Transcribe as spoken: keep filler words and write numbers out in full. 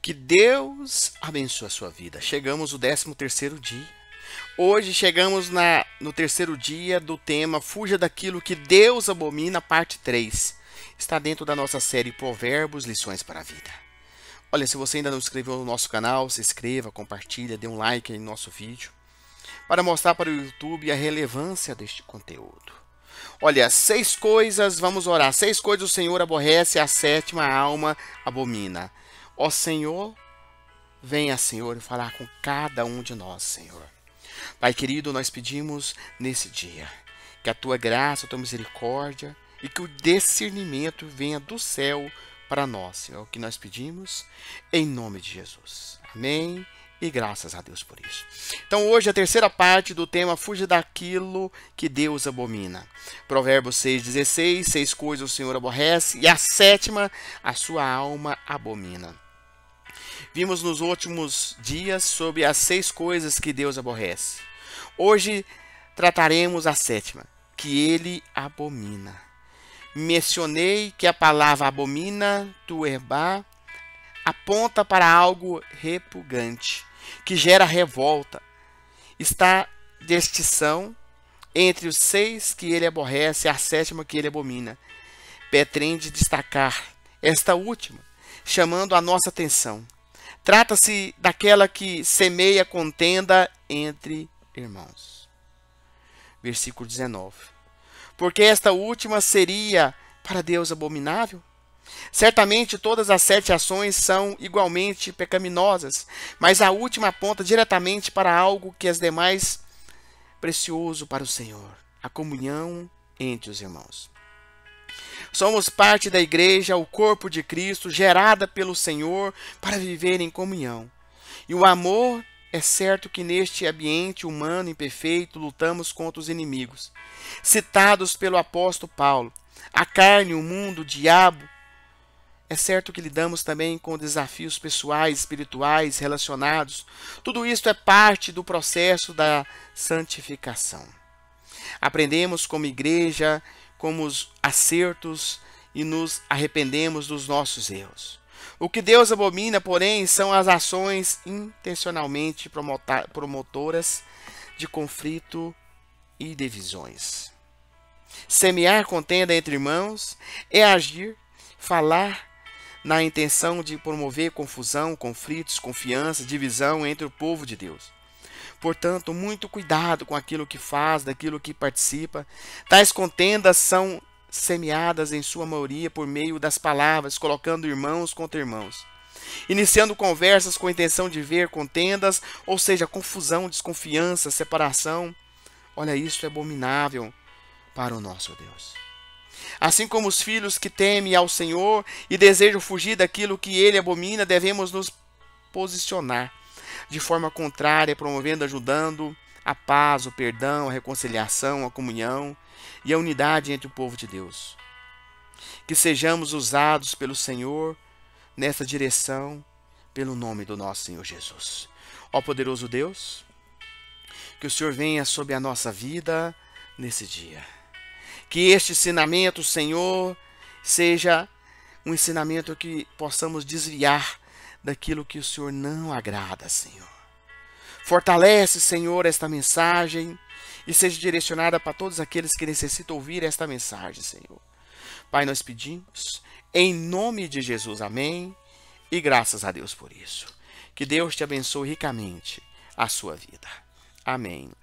Que Deus abençoe a sua vida. Chegamos no décimo terceiro dia. Hoje chegamos na, no terceiro dia do tema Fuja daquilo que Deus abomina, parte três. Está dentro da nossa série Provérbios, lições para a vida. Olha, se você ainda não se inscreveu no nosso canal, se inscreva, compartilha, dê um like aí no nosso vídeo, para mostrar para o YouTube a relevância deste conteúdo. Olha, seis coisas, vamos orar. Seis coisas o Senhor aborrece, a sétima a alma abomina. Ó Senhor, venha, Senhor, falar com cada um de nós, Senhor. Pai querido, nós pedimos nesse dia que a tua graça, a tua misericórdia e que o discernimento venha do céu para nós, Senhor. É o que nós pedimos em nome de Jesus. Amém. E graças a Deus por isso. Então hoje a terceira parte do tema Fuja daquilo que Deus abomina. Provérbios seis, dezesseis, seis coisas o Senhor aborrece e a sétima a sua alma abomina. Vimos nos últimos dias sobre as seis coisas que Deus aborrece. Hoje trataremos a sétima, que ele abomina. Mencionei que a palavra abomina, tuerbá, aponta para algo repugnante, que gera revolta. Está distinção entre os seis que ele aborrece e a sétima que ele abomina. Pretende destacar esta última, chamando a nossa atenção. Trata-se daquela que semeia contenda entre irmãos. Versículo dezenove. Porque esta última seria para Deus abominável? Certamente todas as sete ações são igualmente pecaminosas, mas a última aponta diretamente para algo que as demais precioso para o Senhor, a comunhão entre os irmãos. Somos parte da igreja, o corpo de Cristo, gerada pelo Senhor para viver em comunhão. E o amor, é certo que neste ambiente humano imperfeito lutamos contra os inimigos, citados pelo apóstolo Paulo. A carne, o mundo, o diabo. É certo que lidamos também com desafios pessoais, espirituais, relacionados. Tudo isso é parte do processo da santificação. Aprendemos como igreja, como os acertos e nos arrependemos dos nossos erros. O que Deus abomina, porém, são as ações intencionalmente promotoras de conflito e divisões. Semear contenda entre irmãos é agir, falar na intenção de promover confusão, conflitos, confiança, divisão entre o povo de Deus. Portanto, muito cuidado com aquilo que faz, daquilo que participa. Tais contendas são semeadas em sua maioria por meio das palavras, colocando irmãos contra irmãos, iniciando conversas com a intenção de ver contendas, ou seja, confusão, desconfiança, separação. Olha, isso é abominável para o nosso Deus. Assim como os filhos que temem ao Senhor e desejam fugir daquilo que ele abomina, devemos nos posicionar de forma contrária, promovendo, ajudando a paz, o perdão, a reconciliação, a comunhão e a unidade entre o povo de Deus. Que sejamos usados pelo Senhor nessa direção, pelo nome do nosso Senhor Jesus. Ó poderoso Deus, que o Senhor venha sobre a nossa vida nesse dia. Que este ensinamento, Senhor, seja um ensinamento que possamos desviar daquilo que o Senhor não agrada, Senhor. Fortalece, Senhor, esta mensagem e seja direcionada para todos aqueles que necessitam ouvir esta mensagem, Senhor. Pai, nós pedimos em nome de Jesus, amém, e graças a Deus por isso. Que Deus te abençoe ricamente a sua vida. Amém.